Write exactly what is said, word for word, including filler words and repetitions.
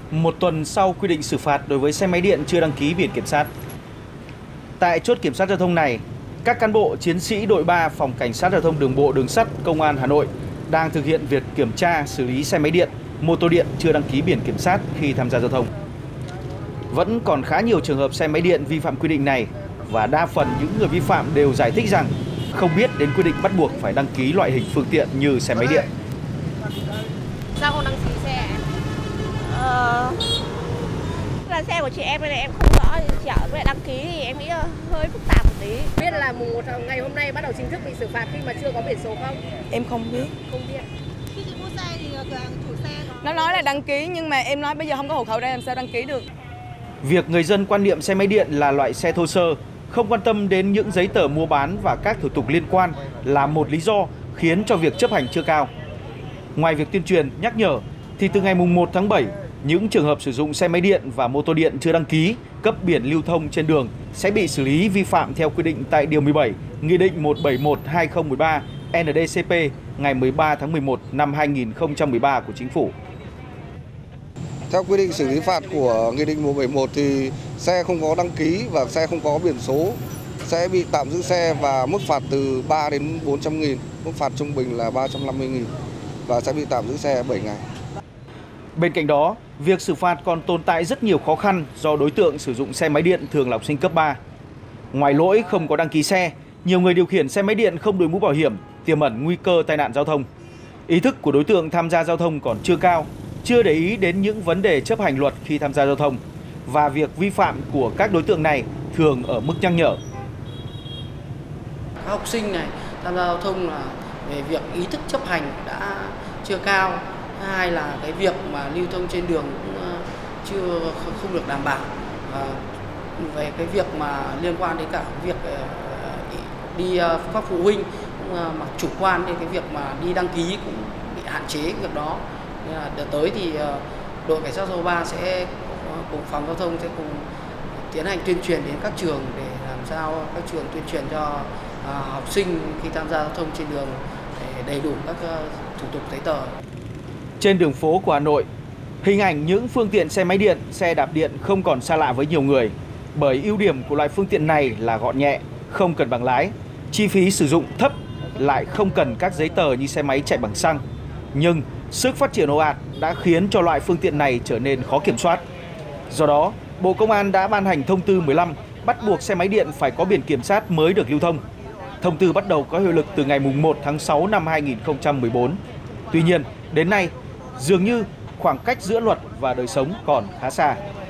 Một tuần sau quy định xử phạt đối với xe máy điện chưa đăng ký biển kiểm soát. Tại chốt kiểm soát giao thông này, các cán bộ chiến sĩ đội ba Phòng Cảnh sát Giao thông Đường bộ Đường sắt Công an Hà Nội đang thực hiện việc kiểm tra xử lý xe máy điện, mô tô điện chưa đăng ký biển kiểm soát khi tham gia giao thông. Vẫn còn khá nhiều trường hợp xe máy điện vi phạm quy định này và đa phần những người vi phạm đều giải thích rằng không biết đến quy định bắt buộc phải đăng ký loại hình phương tiện như xe máy điện. Sao không đăng ký xe? Ờ... là xe của chị em này em không rõ, chỉ ở với đăng ký thì em nghĩ hơi phức tạp một tí. Biết là mùng một ngày hôm nay bắt đầu chính thức bị xử phạt khi mà chưa có biển số không? Em không biết. Không biết. Khi chị mua xe thì cửa hàng chủ xe có... Nó nói là đăng ký nhưng mà em nói bây giờ không có hộ khẩu đây làm sao đăng ký được. Việc người dân quan niệm xe máy điện là loại xe thô sơ, không quan tâm đến những giấy tờ mua bán và các thủ tục liên quan là một lý do khiến cho việc chấp hành chưa cao. Ngoài việc tuyên truyền, nhắc nhở, thì từ ngày mùng một tháng bảy, những trường hợp sử dụng xe máy điện và mô tô điện chưa đăng ký, cấp biển lưu thông trên đường sẽ bị xử lý vi phạm theo quy định tại Điều mười bảy, Nghị định một trăm bảy mươi mốt trên hai nghìn không trăm mười ba N D C P ngày mười ba tháng mười một năm hai nghìn không trăm mười ba của Chính phủ. Theo quy định xử lý phạt của Nghị định một trăm bảy mươi mốt thì xe không có đăng ký và xe không có biển số sẽ bị tạm giữ xe và mức phạt từ ba đến bốn trăm nghìn, mức phạt trung bình là ba trăm năm mươi nghìn và sẽ bị tạm giữ xe bảy ngày. Bên cạnh đó, việc xử phạt còn tồn tại rất nhiều khó khăn do đối tượng sử dụng xe máy điện thường là học sinh cấp ba. Ngoài lỗi không có đăng ký xe, nhiều người điều khiển xe máy điện không đội mũ bảo hiểm, tiềm ẩn nguy cơ tai nạn giao thông. Ý thức của đối tượng tham gia giao thông còn chưa cao, chưa để ý đến những vấn đề chấp hành luật khi tham gia giao thông và việc vi phạm của các đối tượng này thường ở mức nhắc nhở. Các học sinh này tham gia giao thông là về việc ý thức chấp hành đã chưa cao. Hai là cái việc mà lưu thông trên đường cũng chưa không được đảm bảo. À, về cái việc mà liên quan đến cả việc đi các phụ huynh cũng mặc chủ quan đến cái việc mà đi đăng ký cũng bị hạn chế việc đó. Nên là đợt tới thì đội cảnh sát giao thông ba sẽ cùng phòng giao thông sẽ cùng tiến hành tuyên truyền đến các trường để làm sao các trường tuyên truyền cho học sinh khi tham gia giao thông trên đường để đầy đủ các thủ tục giấy tờ. Trên đường phố của Hà Nội, hình ảnh những phương tiện xe máy điện, xe đạp điện không còn xa lạ với nhiều người. Bởi ưu điểm của loại phương tiện này là gọn nhẹ, không cần bằng lái, chi phí sử dụng thấp, lại không cần các giấy tờ như xe máy chạy bằng xăng. Nhưng sức phát triển ồ ạt đã khiến cho loại phương tiện này trở nên khó kiểm soát. Do đó, Bộ Công an đã ban hành thông tư mười lăm bắt buộc xe máy điện phải có biển kiểm soát mới được lưu thông. Thông tư bắt đầu có hiệu lực từ ngày mùng một tháng sáu năm hai nghìn không trăm mười bốn. Tuy nhiên, đến nay, dường như khoảng cách giữa luật và đời sống còn khá xa.